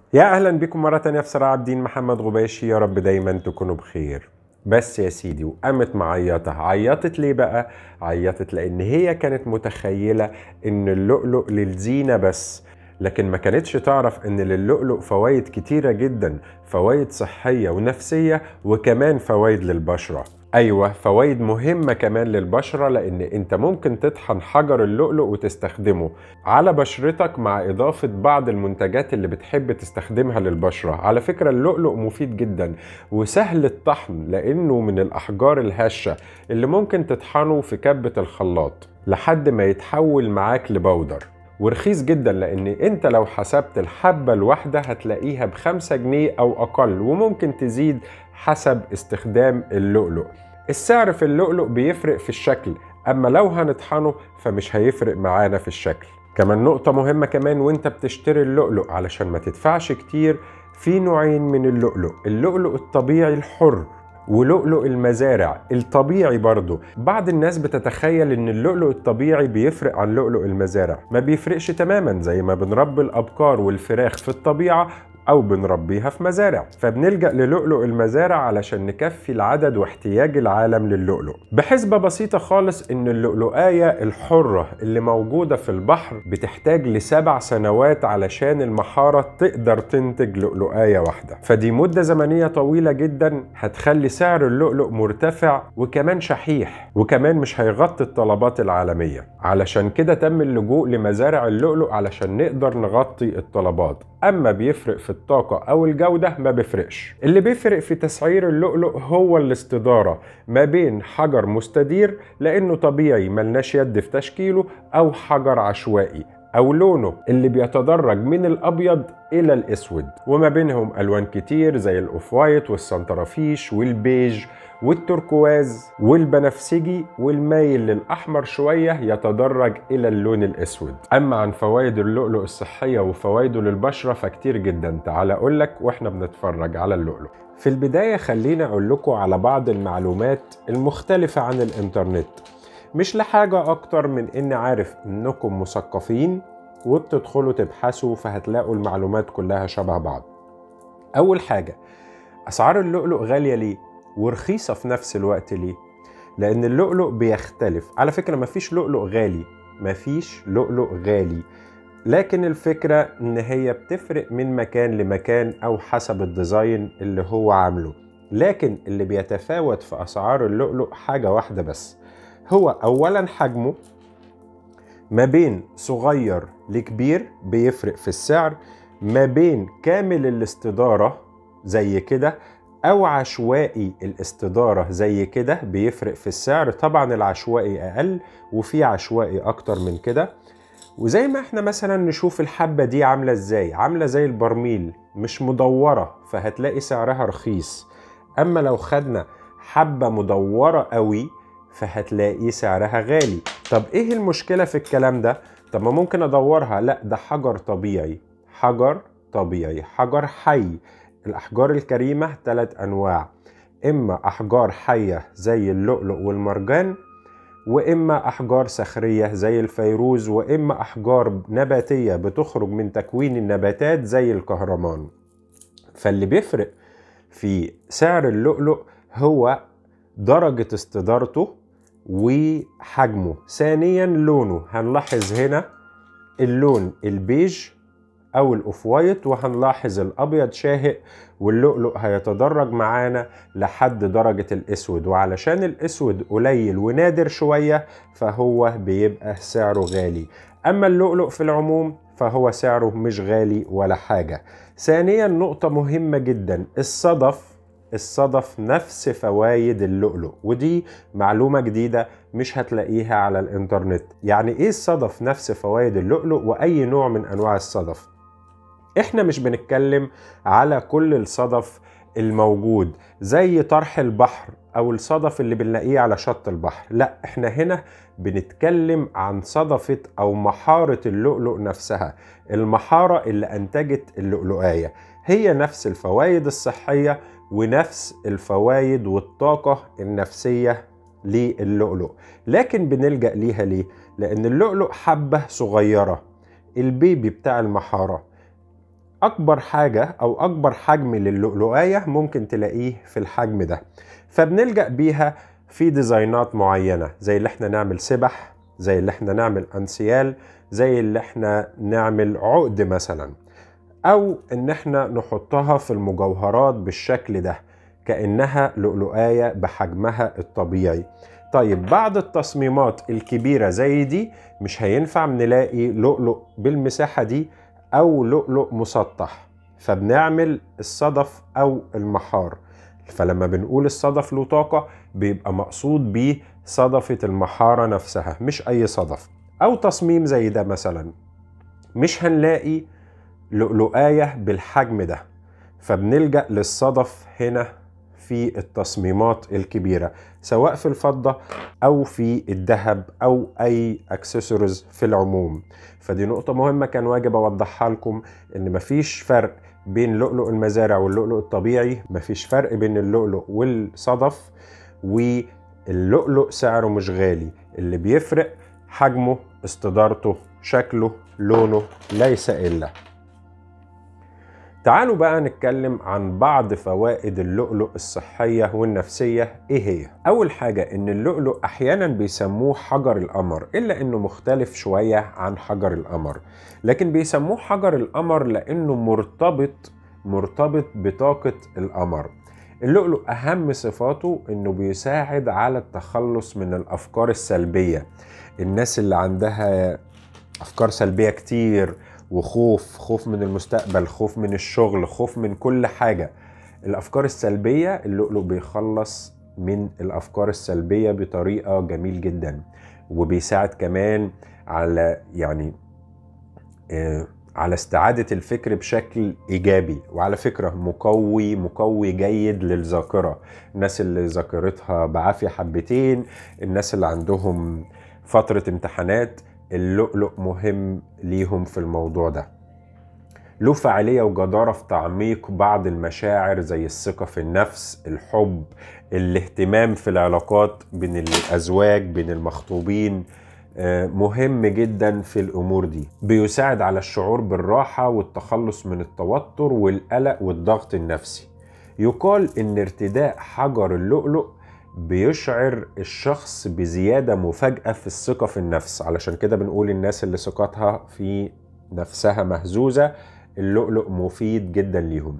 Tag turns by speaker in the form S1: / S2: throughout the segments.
S1: يا أهلا بكم مرة تانية في صراع عابدين. محمد غباشي، يا رب دايما تكونوا بخير. بس يا سيدي، وقامت معيطة. عيطت ليه بقى؟ عيطت لأن هي كانت متخيلة إن اللؤلؤ للزينة بس، لكن ما كانتش تعرف إن للؤلؤ فوائد كتيرة جدا، فوائد صحية ونفسية وكمان فوائد للبشرة. أيوة، فوائد مهمة كمان للبشرة، لأن أنت ممكن تطحن حجر اللؤلؤ وتستخدمه على بشرتك مع إضافة بعض المنتجات اللي بتحب تستخدمها للبشرة. على فكرة اللؤلؤ مفيد جدا وسهل الطحن، لأنه من الأحجار الهشة اللي ممكن تطحنه في كبة الخلاط لحد ما يتحول معاك لبودر، ورخيص جدا، لأن أنت لو حسبت الحبة الواحدة هتلاقيها ب5 جنيه أو أقل، وممكن تزيد حسب استخدام اللؤلؤ. السعر في اللؤلؤ بيفرق في الشكل، أما لو هنطحنه فمش هيفرق معانا في الشكل. كمان نقطة مهمة كمان وانت بتشتري اللؤلؤ علشان ما تدفعش كتير، في نوعين من اللؤلؤ: اللؤلؤ الطبيعي الحر ولؤلؤ المزارع الطبيعي برضو. بعض الناس بتتخيل ان اللؤلؤ الطبيعي بيفرق عن لؤلؤ المزارع. ما بيفرقش تماما، زي ما بنربي الابقار والفراخ في الطبيعة أو بنربيها في مزارع، فبنلجأ للؤلؤ المزارع علشان نكفي العدد واحتياج العالم للؤلؤ. بحسبة بسيطة خالص إن اللؤلؤاية الحرة اللي موجودة في البحر بتحتاج ل7 سنوات علشان المحارة تقدر تنتج لؤلؤاية واحدة، فدي مدة زمنية طويلة جدا هتخلي سعر اللؤلؤ مرتفع وكمان شحيح، وكمان مش هيغطي الطلبات العالمية. علشان كده تم اللجوء لمزارع اللؤلؤ علشان نقدر نغطي الطلبات. أما بيفرق في الطاقة أو الجودة ما بيفرقش. اللي بيفرق في تسعير اللؤلؤ هو الاستدارة ما بين حجر مستدير لأنه طبيعي ملناش يد في تشكيله، أو حجر عشوائي، أو لونه اللي بيتدرج من الأبيض إلى الأسود، وما بينهم ألوان كتير زي الأوف وايت والسنترافيش والبيج والتركواز والبنفسجي، والمايل للأحمر شوية يتدرج إلى اللون الأسود. أما عن فوائد اللؤلؤ الصحية وفوائده للبشرة فكتير جدا. تعال أقولك وإحنا بنتفرج على اللؤلؤ. في البداية خلينا أقول لكم على بعض المعلومات المختلفة عن الإنترنت، مش لحاجة أكتر من إني عارف إنكم مثقفين وبتدخلوا تبحثوا فهتلاقوا المعلومات كلها شبه بعض. أول حاجة، أسعار اللؤلؤ غالية ليه؟ ورخيصة في نفس الوقت ليه؟ لأن اللؤلؤ بيختلف. على فكرة مفيش لؤلؤ غالي، مفيش لؤلؤ غالي، لكن الفكرة إن هي بتفرق من مكان لمكان أو حسب الديزاين اللي هو عامله. لكن اللي بيتفاوت في أسعار اللؤلؤ حاجة واحدة بس، هو أولا حجمه، ما بين صغير لكبير بيفرق في السعر، ما بين كامل الاستدارة زي كده أو عشوائي الاستدارة زي كده بيفرق في السعر. طبعا العشوائي أقل وفي عشوائي أكتر من كده. وزي ما احنا مثلا نشوف الحبة دي عاملة ازاي، عاملة زي البرميل، مش مدورة، فهتلاقي سعرها رخيص. أما لو خدنا حبة مدورة قوي فهتلاقي سعرها غالي. طب ايه المشكلة في الكلام ده؟ طب ما ممكن ادورها. لا، ده حجر طبيعي، حجر طبيعي، حجر حي. الأحجار الكريمة 3 أنواع: إما أحجار حية زي اللؤلؤ والمرجان، وإما أحجار صخرية زي الفيروز، وإما أحجار نباتية بتخرج من تكوين النباتات زي الكهرمان. فاللي بيفرق في سعر اللؤلؤ هو درجة استدارته وحجمه. ثانيا لونه، هنلاحظ هنا اللون البيج أو الأوف وايت، وهنلاحظ الأبيض شاهق، واللؤلؤ هيتدرج معانا لحد درجة الأسود. وعلشان الأسود قليل ونادر شوية فهو بيبقى سعره غالي. أما اللؤلؤ في العموم فهو سعره مش غالي ولا حاجة. ثانيا نقطة مهمة جدا، الصدف نفس فوائد اللؤلؤ، ودي معلومة جديدة مش هتلاقيها على الإنترنت. يعني إيه الصدف نفس فوائد اللؤلؤ وأي نوع من أنواع الصدف؟ احنا مش بنتكلم على كل الصدف الموجود زي طرح البحر او الصدف اللي بنلاقيه على شط البحر، لا، احنا هنا بنتكلم عن صدفة او محارة اللؤلؤ نفسها. المحارة اللي انتجت اللؤلؤاية هي نفس الفوائد الصحية ونفس الفوائد والطاقة النفسية للؤلؤ، لكن بنلجأ ليها ليه؟ لان اللؤلؤ حبة صغيرة، البيبي بتاع المحارة اكبر حاجة او اكبر حجم للؤلؤاية ممكن تلاقيه في الحجم ده، فبنلجأ بيها في ديزاينات معينة، زي اللي احنا نعمل سبح، زي اللي احنا نعمل انسيال، زي اللي احنا نعمل عقد مثلا، او ان احنا نحطها في المجوهرات بالشكل ده كأنها لؤلؤاية بحجمها الطبيعي. طيب بعض التصميمات الكبيرة زي دي مش هينفع نلاقي لؤلؤ بالمساحة دي او لؤلؤ مسطح، فبنعمل الصدف او المحار. فلما بنقول الصدف له طاقة بيبقى مقصود بيه صدفة المحارة نفسها، مش اي صدف. او تصميم زي ده مثلا مش هنلاقي لؤلؤاية بالحجم ده، فبنلجأ للصدف هنا في التصميمات الكبيرة، سواء في الفضة أو في الذهب أو أي أكسسوارز في العموم. فدي نقطة مهمة كان واجب أوضحها لكم، إن مفيش فرق بين لؤلؤ المزارع واللؤلؤ الطبيعي، مفيش فرق بين اللؤلؤ والصدف، واللؤلؤ سعره مش غالي، اللي بيفرق حجمه، استدارته، شكله، لونه، ليس إلا. تعالوا بقى نتكلم عن بعض فوائد اللؤلؤ الصحية والنفسية. ايه هي؟ اول حاجة ان اللؤلؤ احيانا بيسموه حجر القمر، الا انه مختلف شوية عن حجر القمر، لكن بيسموه حجر القمر لانه مرتبط بطاقة القمر. اللؤلؤ اهم صفاته انه بيساعد على التخلص من الافكار السلبية. الناس اللي عندها افكار سلبية كتير خوف من المستقبل، خوف من الشغل، خوف من كل حاجة، الافكار السلبية، اللؤلؤ بيخلص من الافكار السلبية بطريقة جميل جدا. وبيساعد كمان على على استعادة الفكر بشكل ايجابي. وعلى فكرة مقوي جيد للذاكرة. الناس اللي ذاكرتها بعافية حبتين، الناس اللي عندهم فترة امتحانات، اللؤلؤ مهم ليهم في الموضوع ده. له فعالية وجدارة في تعميق بعض المشاعر زي الثقة في النفس، الحب، الاهتمام في العلاقات بين الأزواج، بين المخطوبين، مهم جدا في الأمور دي. بيساعد على الشعور بالراحة والتخلص من التوتر والقلق والضغط النفسي. يقال إن ارتداء حجر اللؤلؤ بيشعر الشخص بزيادة مفاجئة في الثقة في النفس، علشان كده بنقول الناس اللي ثقتها في نفسها مهزوزة اللؤلؤ مفيد جدا ليهم.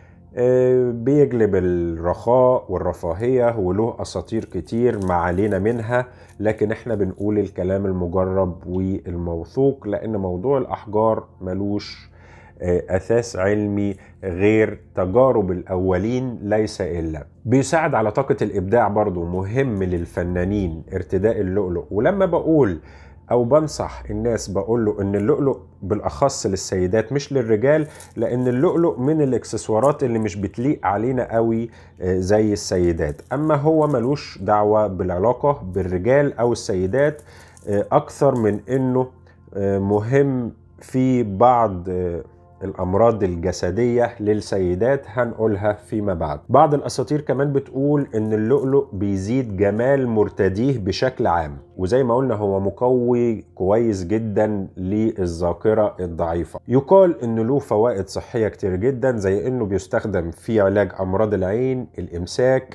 S1: بيجلب الرخاء والرفاهية، وله أساطير كتير ما علينا منها، لكن احنا بنقول الكلام المجرب والموثوق، لأن موضوع الأحجار ملوش أساس علمي غير تجارب الأولين ليس إلا. بيساعد على طاقة الإبداع، برضو مهم للفنانين ارتداء اللؤلؤ. ولما بقول أو بنصح الناس بقول له إن اللؤلؤ بالأخص للسيدات مش للرجال، لأن اللؤلؤ من الإكسسوارات اللي مش بتليق علينا قوي زي السيدات. أما هو ملوش دعوة بالعلاقة بالرجال أو السيدات، أكثر من إنه مهم في بعض الأمراض الجسدية للسيدات هنقولها فيما بعد. بعض الأساطير كمان بتقول إن اللؤلؤ بيزيد جمال مرتديه بشكل عام، وزي ما قلنا هو مقوي كويس جدا للذاكرة الضعيفة. يقال إنه له فوائد صحية كتير جدا، زي إنه بيستخدم في علاج أمراض العين، الإمساك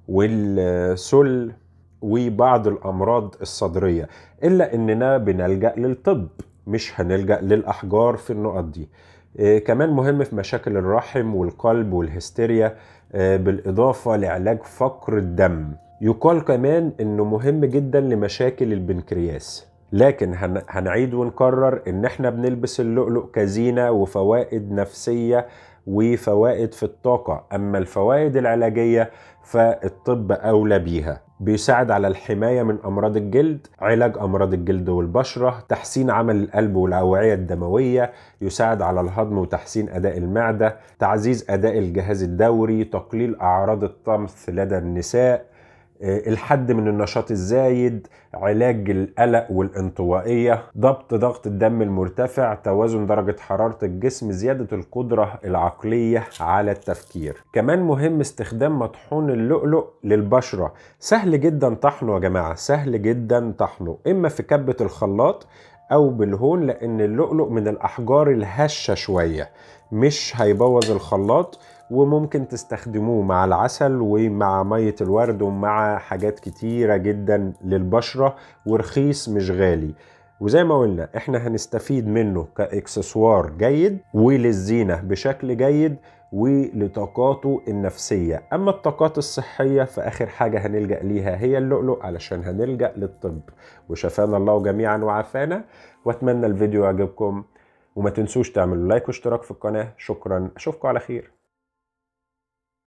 S1: والسل وبعض الأمراض الصدرية، إلا إننا بنلجأ للطب، مش هنلجأ للأحجار في النقط دي. كمان مهم في مشاكل الرحم والقلب والهستيريا، بالإضافة لعلاج فقر الدم. يقال كمان إنه مهم جدا لمشاكل البنكرياس. لكن هنعيد ونكرر إن احنا بنلبس اللؤلؤ كزينة وفوائد نفسية وفوائد في الطاقة، أما الفوائد العلاجية فالطب أولى بيها. بيساعد على الحماية من أمراض الجلد، علاج أمراض الجلد والبشرة، تحسين عمل القلب والأوعية الدموية، يساعد على الهضم وتحسين أداء المعدة، تعزيز أداء الجهاز الدوري، تقليل أعراض الطمث لدى النساء، الحد من النشاط الزايد، علاج القلق والانطوائية، ضغط الدم المرتفع، توازن درجة حرارة الجسم، زيادة القدرة العقلية على التفكير. كمان مهم استخدام مطحون اللؤلؤ للبشرة. سهل جدا طحنه يا جماعة، سهل جدا طحنه، إما في كبة الخلاط او بالهون، لان اللؤلؤ من الاحجار الهشة شوية، مش هيبوظ الخلاط، وممكن تستخدموه مع العسل ومع مية الورد ومع حاجات كتيرة جدا للبشرة، ورخيص مش غالي. وزي ما قلنا احنا هنستفيد منه كاكسسوار جيد وللزينة بشكل جيد ولطاقاته النفسية. اما الطاقات الصحية فاخر حاجة هنلجأ ليها هي اللؤلؤ، علشان هنلجأ للطب. وشفانا الله جميعا وعافانا. واتمنى الفيديو يعجبكم، وما تنسوش تعملوا لايك واشتراك في القناة. شكرا، اشوفكم على خير.